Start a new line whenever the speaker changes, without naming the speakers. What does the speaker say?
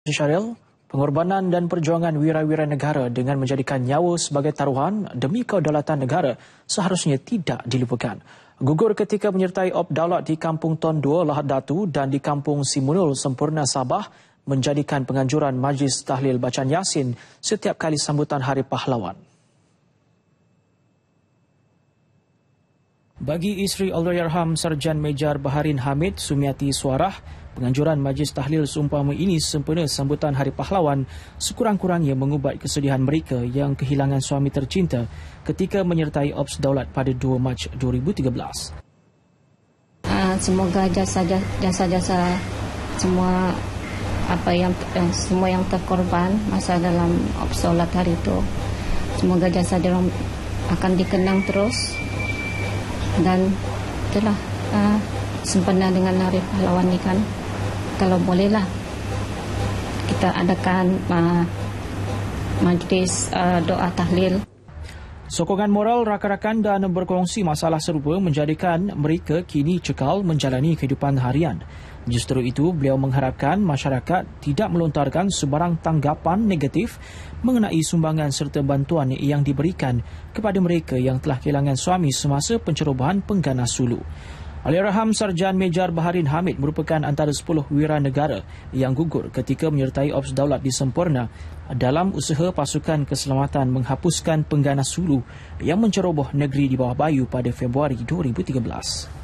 Syaril, pengorbanan dan perjuangan wira-wira negara dengan menjadikan nyawa sebagai taruhan demi kedaulatan negara seharusnya tidak dilupakan. Gugur ketika menyertai Op Daulat di Kampung Ton 2 Lahad Datu dan di Kampung Simunul Sempurna Sabah menjadikan penganjuran Majlis Tahlil Bacaan Yasin setiap kali sambutan Hari Pahlawan. Bagi isteri Allahyarham Sarjan Mejar Baharin Hamid Sumiati Suarah, penganjuran Majlis Tahlil seumpama ini sempena sambutan Hari Pahlawan sekurang-kurangnya mengubat kesedihan mereka yang kehilangan suami tercinta ketika menyertai Ops Daulat pada 2 Mac 2013.
Semoga jasa-jasa semua semua yang terkorban masa dalam Ops Daulat hari itu, semoga jasa dia akan dikenang terus. Dan itulah sempena dengan Hari Pahlawan ini kan, kalau bolehlah kita adakan majlis doa tahlil.
Sokongan moral rakan-rakan dan berkongsi masalah serupa menjadikan mereka kini cekal menjalani kehidupan harian. Justru itu, beliau mengharapkan masyarakat tidak melontarkan sebarang tanggapan negatif mengenai sumbangan serta bantuan yang diberikan kepada mereka yang telah kehilangan suami semasa pencerobohan pengganas Sulu. Allahyarham Sarjan Mejar Baharin Hamid merupakan antara 10 wira negara yang gugur ketika menyertai Ops Daulat di Sempurna dalam usaha pasukan keselamatan menghapuskan pengganas Sulu yang menceroboh negeri di bawah Bayu pada Februari 2013.